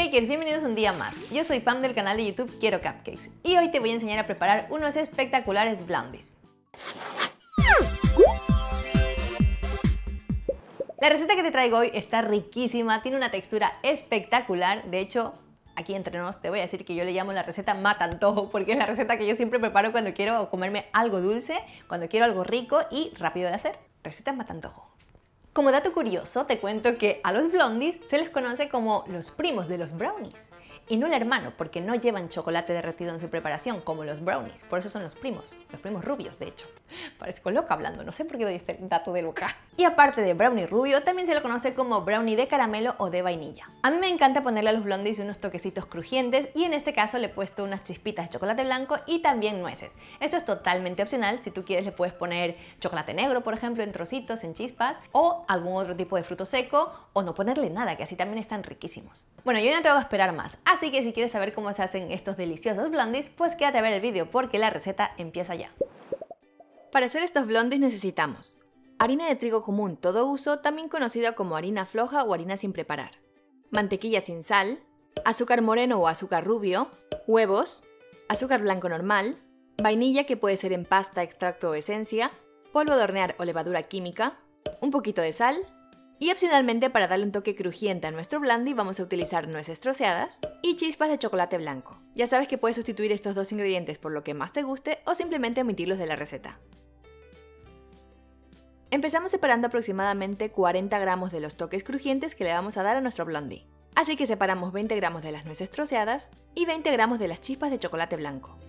Cupcakers, bienvenidos un día más. Yo soy fan del canal de YouTube Quiero Cupcakes y hoy te voy a enseñar a preparar unos espectaculares blondies. La receta que te traigo hoy está riquísima, tiene una textura espectacular. De hecho, aquí entre nos te voy a decir que yo le llamo la receta mata antojo porque es la receta que yo siempre preparo cuando quiero comerme algo dulce, cuando quiero algo rico y rápido de hacer. Receta mata antojo. Como dato curioso, te cuento que a los blondies se les conoce como los primos de los brownies y no el hermano, porque no llevan chocolate derretido en su preparación como los brownies, por eso son los primos rubios, de hecho. Parezco loca hablando, no sé por qué doy este dato de loca. Y aparte de brownie rubio, también se lo conoce como brownie de caramelo o de vainilla. A mí me encanta ponerle a los blondies unos toquecitos crujientes y en este caso le he puesto unas chispitas de chocolate blanco y también nueces. Esto es totalmente opcional, si tú quieres le puedes poner chocolate negro, por ejemplo, en trocitos, en chispas, o algún otro tipo de fruto seco, o no ponerle nada, que así también están riquísimos. Bueno, yo no te voy a esperar más, así que si quieres saber cómo se hacen estos deliciosos blondies, pues quédate a ver el vídeo porque la receta empieza ya. Para hacer estos blondies necesitamos harina de trigo común todo uso, también conocida como harina floja o harina sin preparar, mantequilla sin sal, azúcar moreno o azúcar rubio, huevos, azúcar blanco normal, vainilla que puede ser en pasta, extracto o esencia, polvo de hornear o levadura química, un poquito de sal y opcionalmente para darle un toque crujiente a nuestro blondie vamos a utilizar nueces troceadas y chispas de chocolate blanco. Ya sabes que puedes sustituir estos dos ingredientes por lo que más te guste o simplemente omitirlos de la receta. Empezamos separando aproximadamente 40 gramos de los toques crujientes que le vamos a dar a nuestro blondie. Así que separamos 20 gramos de las nueces troceadas y 20 gramos de las chispas de chocolate blanco.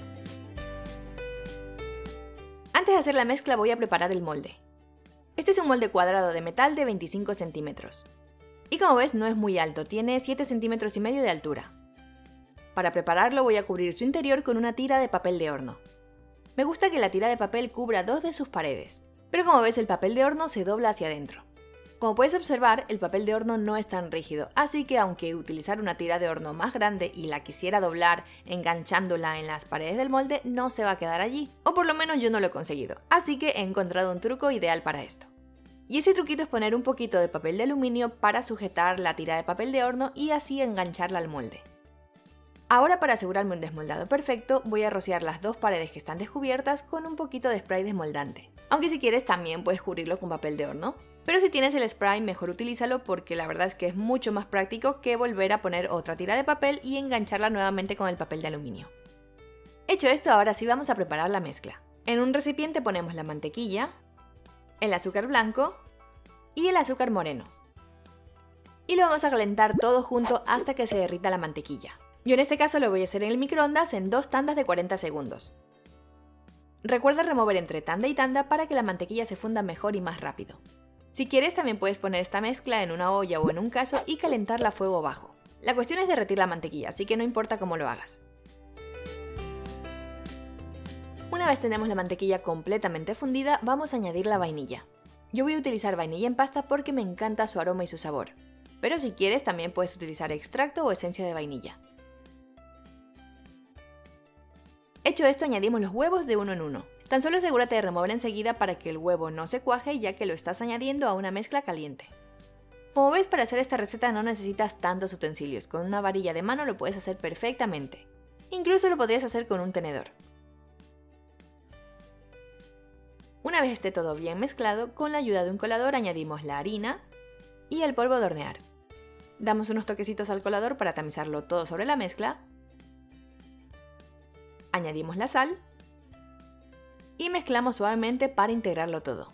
Antes de hacer la mezcla voy a preparar el molde. Este es un molde cuadrado de metal de 25 centímetros. Y como ves no es muy alto, tiene 7 centímetros y medio de altura. Para prepararlo voy a cubrir su interior con una tira de papel de horno. Me gusta que la tira de papel cubra 2 de sus paredes, pero como ves el papel de horno se dobla hacia adentro. Como puedes observar, el papel de horno no es tan rígido, así que aunque utilizar una tira de horno más grande y la quisiera doblar enganchándola en las paredes del molde, no se va a quedar allí, o por lo menos yo no lo he conseguido, así que he encontrado un truco ideal para esto. Y ese truquito es poner un poquito de papel de aluminio para sujetar la tira de papel de horno y así engancharla al molde. Ahora para asegurarme un desmoldado perfecto, voy a rociar las dos paredes que están descubiertas con un poquito de spray desmoldante. Aunque si quieres también puedes cubrirlo con papel de horno. Pero si tienes el spray mejor utilízalo porque la verdad es que es mucho más práctico que volver a poner otra tira de papel y engancharla nuevamente con el papel de aluminio. Hecho esto, ahora sí vamos a preparar la mezcla. En un recipiente ponemos la mantequilla, el azúcar blanco y el azúcar moreno. Y lo vamos a calentar todo junto hasta que se derrita la mantequilla. Yo en este caso lo voy a hacer en el microondas en 2 tandas de 40 segundos. Recuerda remover entre tanda y tanda para que la mantequilla se funda mejor y más rápido. Si quieres también puedes poner esta mezcla en una olla o en un caso y calentarla a fuego bajo. La cuestión es derretir la mantequilla, así que no importa cómo lo hagas. Una vez tenemos la mantequilla completamente fundida, vamos a añadir la vainilla. Yo voy a utilizar vainilla en pasta porque me encanta su aroma y su sabor. Pero si quieres también puedes utilizar extracto o esencia de vainilla. Hecho esto, añadimos los huevos de uno en uno. Tan solo asegúrate de remover enseguida para que el huevo no se cuaje ya que lo estás añadiendo a una mezcla caliente. Como ves, para hacer esta receta no necesitas tantos utensilios, con una varilla de mano lo puedes hacer perfectamente. Incluso lo podrías hacer con un tenedor. Una vez esté todo bien mezclado, con la ayuda de un colador añadimos la harina y el polvo de hornear. Damos unos toquecitos al colador para tamizarlo todo sobre la mezcla. Añadimos la sal y mezclamos suavemente para integrarlo todo.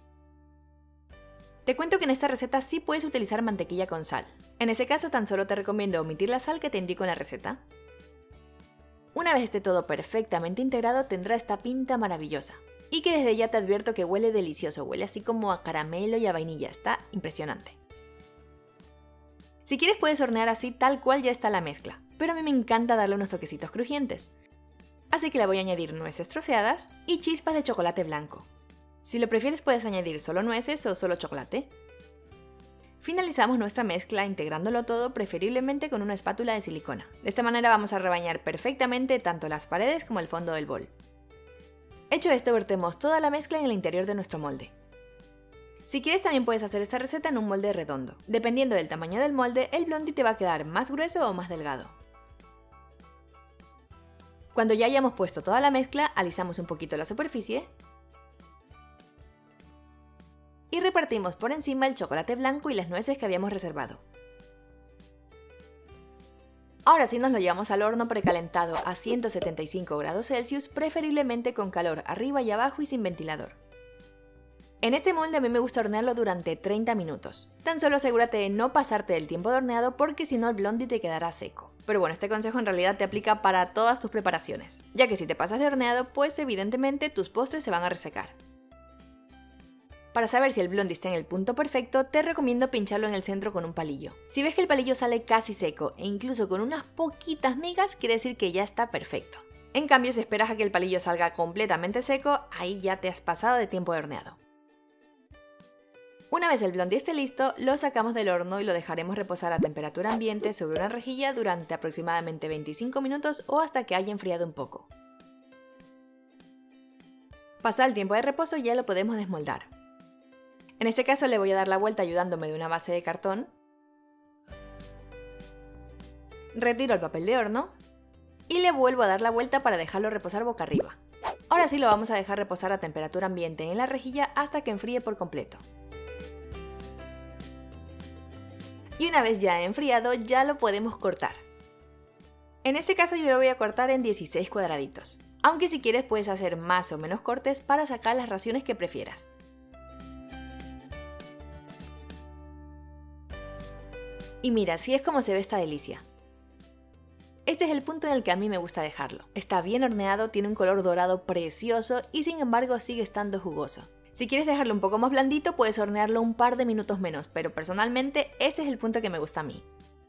Te cuento que en esta receta sí puedes utilizar mantequilla con sal. En ese caso tan solo te recomiendo omitir la sal que te indico en la receta. Una vez esté todo perfectamente integrado tendrá esta pinta maravillosa. Y que desde ya te advierto que huele delicioso, huele así como a caramelo y a vainilla, está impresionante. Si quieres puedes hornear así tal cual ya está la mezcla, pero a mí me encanta darle unos toquecitos crujientes. Así que le voy a añadir nueces troceadas y chispas de chocolate blanco. Si lo prefieres puedes añadir solo nueces o solo chocolate. Finalizamos nuestra mezcla integrándolo todo preferiblemente con una espátula de silicona. De esta manera vamos a rebañar perfectamente tanto las paredes como el fondo del bol. Hecho esto, vertemos toda la mezcla en el interior de nuestro molde. Si quieres también puedes hacer esta receta en un molde redondo. Dependiendo del tamaño del molde, el blondie te va a quedar más grueso o más delgado. Cuando ya hayamos puesto toda la mezcla, alisamos un poquito la superficie y repartimos por encima el chocolate blanco y las nueces que habíamos reservado. Ahora sí nos lo llevamos al horno precalentado a 175 grados Celsius, preferiblemente con calor arriba y abajo y sin ventilador. En este molde a mí me gusta hornearlo durante 30 minutos. Tan solo asegúrate de no pasarte del tiempo de horneado porque si no el blondie te quedará seco. Pero bueno, este consejo en realidad te aplica para todas tus preparaciones, ya que si te pasas de horneado, pues evidentemente tus postres se van a resecar. Para saber si el blondie está en el punto perfecto, te recomiendo pincharlo en el centro con un palillo. Si ves que el palillo sale casi seco e incluso con unas poquitas migas, quiere decir que ya está perfecto. En cambio, si esperas a que el palillo salga completamente seco, ahí ya te has pasado de tiempo de horneado. Una vez el blondie esté listo, lo sacamos del horno y lo dejaremos reposar a temperatura ambiente sobre una rejilla durante aproximadamente 25 minutos o hasta que haya enfriado un poco. Pasado el tiempo de reposo ya lo podemos desmoldar. En este caso le voy a dar la vuelta ayudándome de una base de cartón. Retiro el papel de horno y le vuelvo a dar la vuelta para dejarlo reposar boca arriba. Ahora sí lo vamos a dejar reposar a temperatura ambiente en la rejilla hasta que enfríe por completo. Y una vez ya enfriado, ya lo podemos cortar. En este caso yo lo voy a cortar en 16 cuadraditos, aunque si quieres puedes hacer más o menos cortes para sacar las raciones que prefieras. Y mira, así es como se ve esta delicia. Este es el punto en el que a mí me gusta dejarlo. Está bien horneado, tiene un color dorado precioso y sin embargo sigue estando jugoso. Si quieres dejarlo un poco más blandito, puedes hornearlo un par de minutos menos, pero personalmente este es el punto que me gusta a mí.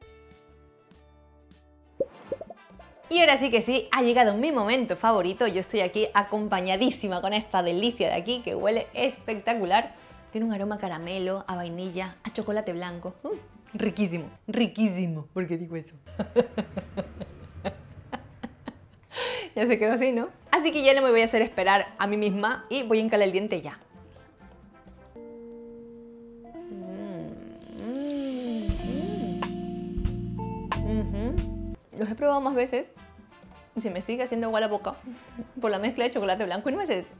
Y ahora sí que sí, ha llegado mi momento favorito. Yo estoy aquí acompañadísima con esta delicia de aquí que huele espectacular. Tiene un aroma a caramelo, a vainilla, a chocolate blanco. Riquísimo, riquísimo. ¿Por qué digo eso? Ya se quedó así, ¿no? Así que ya no me voy a hacer esperar a mí misma y voy a encalar el diente ya. Los he probado más veces y se me sigue haciendo agua la boca por la mezcla de chocolate blanco y nueces.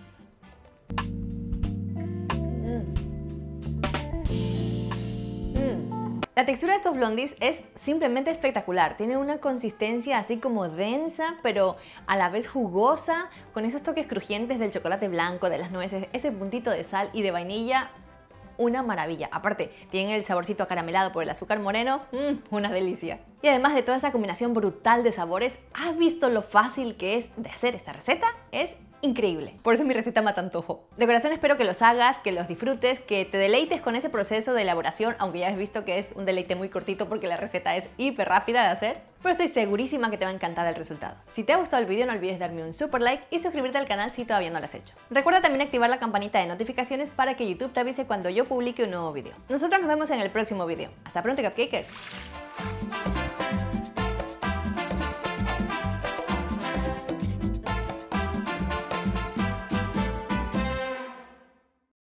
La textura de estos blondies es simplemente espectacular. Tiene una consistencia así como densa, pero a la vez jugosa, con esos toques crujientes del chocolate blanco, de las nueces, ese puntito de sal y de vainilla. Una maravilla. Aparte, tienen el saborcito acaramelado por el azúcar moreno, una delicia. Y además de toda esa combinación brutal de sabores, ¿has visto lo fácil que es de hacer esta receta? Es increíble. Por eso mi receta mata antojo. De corazón espero que los hagas, que los disfrutes, que te deleites con ese proceso de elaboración, aunque ya has visto que es un deleite muy cortito porque la receta es hiper rápida de hacer, pero estoy segurísima que te va a encantar el resultado. Si te ha gustado el vídeo no olvides darme un super like y suscribirte al canal si todavía no lo has hecho. Recuerda también activar la campanita de notificaciones para que YouTube te avise cuando yo publique un nuevo vídeo. Nosotros nos vemos en el próximo vídeo. Hasta pronto, Cupcakers.